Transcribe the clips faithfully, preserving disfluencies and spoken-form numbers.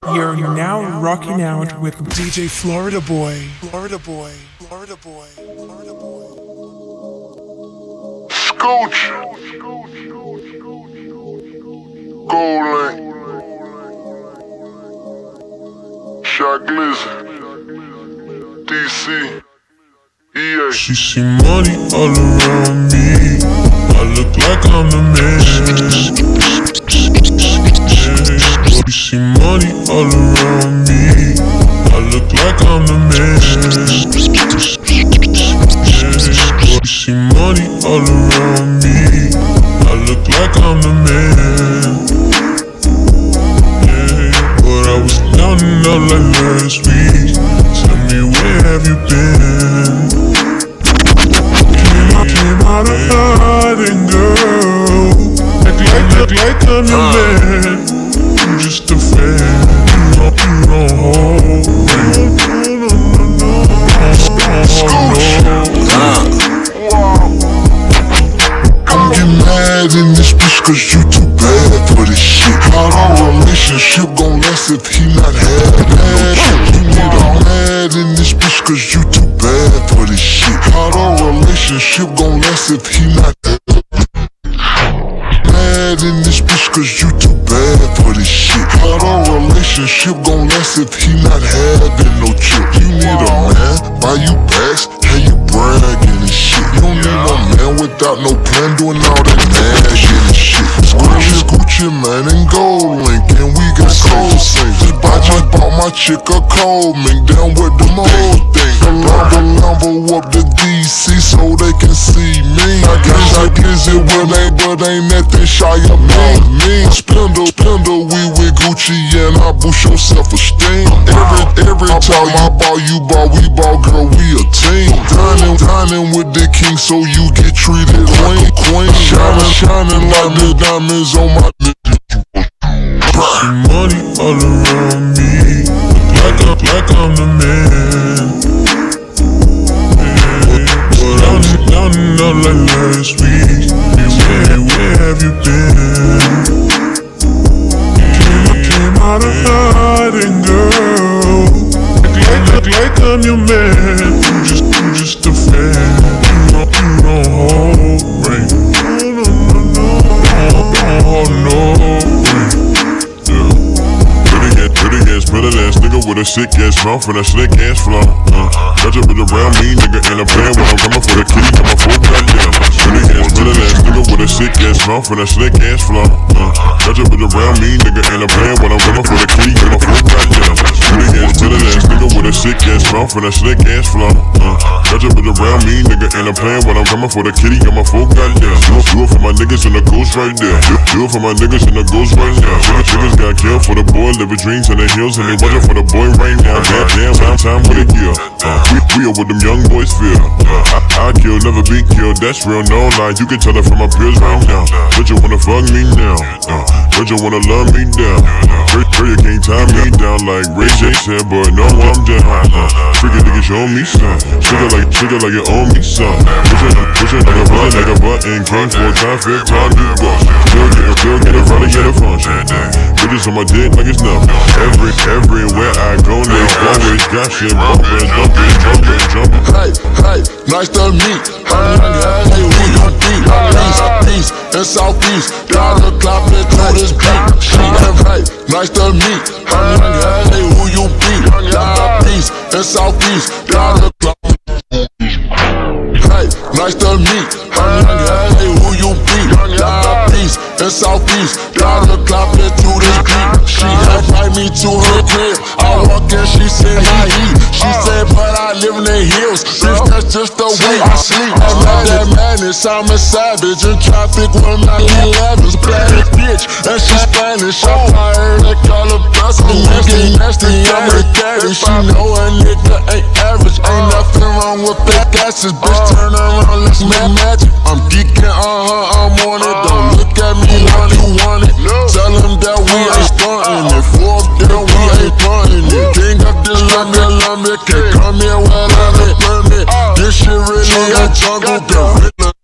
You're now rocking out with D J Florida Boy. Florida Boy. Florida Boy. Florida Boy. Scooch. Gold Link. Shot Glizzy. D C. E A. She see money all around me. I look like I'm the man. She see money all around me. I look like I'm the man. She see money all around me. I look like I'm the man. Yeah, but I was down and out like last week. Tell me, where have you been? Came out of hiding, girl. Act like, act like I'm your man. I'm just a fan. You don't, you don't hold me. No, no, no, no, no. I'm getting mad in this bitch cause you too bad for this shit. How our relationship gon' last if he not having that shit? You need a mad in this bitch cause you too bad for this shit. How our relationship gon' last if he not mad in this bitch cause you too bad for this shit. How our relationship gon' last if he not having no chip? You need a man, buy you packs, how you bragging and shit. You don't need no man without no plan, doing all that nagging and shit. Gucci, Gucci, man, and Gold Link, and we got cold things. Just bought, just bought my chick a cold mink, down with the old thing. Lambo, Lambo up to D C so they can see me. I guess I guess it will ain't, but ain't nothing shy about me. Spindle, spindle, we with Gucci and I boost your self-esteem. Every, every time I ball, you ball, we ball, girl, we a team. Dining, dining with the king so you get treated queen, queen. Shining, shining like the diamonds on my nigga. See money all around me. Like, I'm, like I'm the man. Down, down and out like last week. Where, where have you been? Came, came out of hiding, girl. Act like, act like I'm your man. You just, you just a fan. You don't, you don't hold right. No, no, no, no, no, no. Pretty ass, pretty ass nigga with a sick ass mouth and a slick ass flow. Uh, got your bitch around me, nigga, and I'm playing when I'm coming for the kitty, got my full goddamn. Pretty ass, pretty ass nigga with a sick ass mouth and a slick ass flow. Uh, got your bitch around me, nigga, and I'm playing when I'm coming for the kitty, got my full goddamn. Pretty ass, pretty ass nigga with a sick ass mouth and a slick ass flow. Uh, got your bitch around me, nigga, and I'm playing when I'm coming for the kitty, got my full goddamn. Do it, do it for my niggas and the ghost right there. Do, do it for my niggas and the ghost right there. Niggas, niggas got killed for the boy, living dreams in the hills, and they watching for the boy right now. Damn, damn, time, time with a gear. Uh, we, we are what them young boys feel. Uh, I, I kill, never be killed, that's real, no lie. You can tell it from my peers right now. Don't you wanna fuck me now? Uh, don't you wanna love me down? Girl, girl, you can't tie me down like Ray J said, but no, I'm down. Uh, Freaky nigga, show me some. Sugar like, sugar like you owe me some. Push it, push it like a button, like a button. Came for a time, fifth time, you bust. Still get it, still get it, running, get a function. Bitches on my dick like it's nothing. Every, everywhere I go, they always got shit bumpin', jumpin', jumpin', jumpin'. Hey, hey, nice to meet. Hey, who you be? East, east, and southeast. Gotta clap it to this beat. Hey, nice to meet. Hey, who you be? Gotta east, and southeast. Gotta clap it to this beat. Hey, nice to meet. Hey, who you be? Gotta east, and southeast. Gotta clap it to this beat. She invite me to her crib. I walk in, she said I eat. She said, but I live in the hills. Bitch, that's just the way I sleep. I'm not that madness, I'm a savage. In traffic with my elevens. Spanish bitch, and she Spanish. I'm tired, they call her bustin'. Nasty, nasty, I'm a daddy. She know a nigga ain't average. Ain't nothing wrong with fake asses. Bitch, turn around, let's make magic. I'm geeking on her, I'm on it. Don't look at me like you want it. Tell them that we ain't stuntin' it. Fourth there, we ain't puntin' it. King of this lumber, lumber. Can't come here without a permit. This shit really a jungle, gorilla.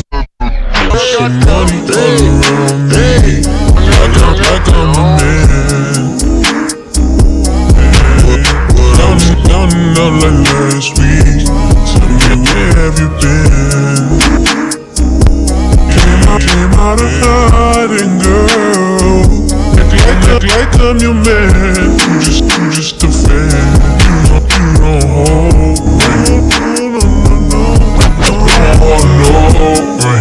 See money all around me. Like I'm, like I'm the man. last week. Tell me where have you been? Came out, came out of hiding, girl. Act like, act like I'm your man. You just, you just a fan. You don't, you don't hold me. No, no, no, no, no. Oh no.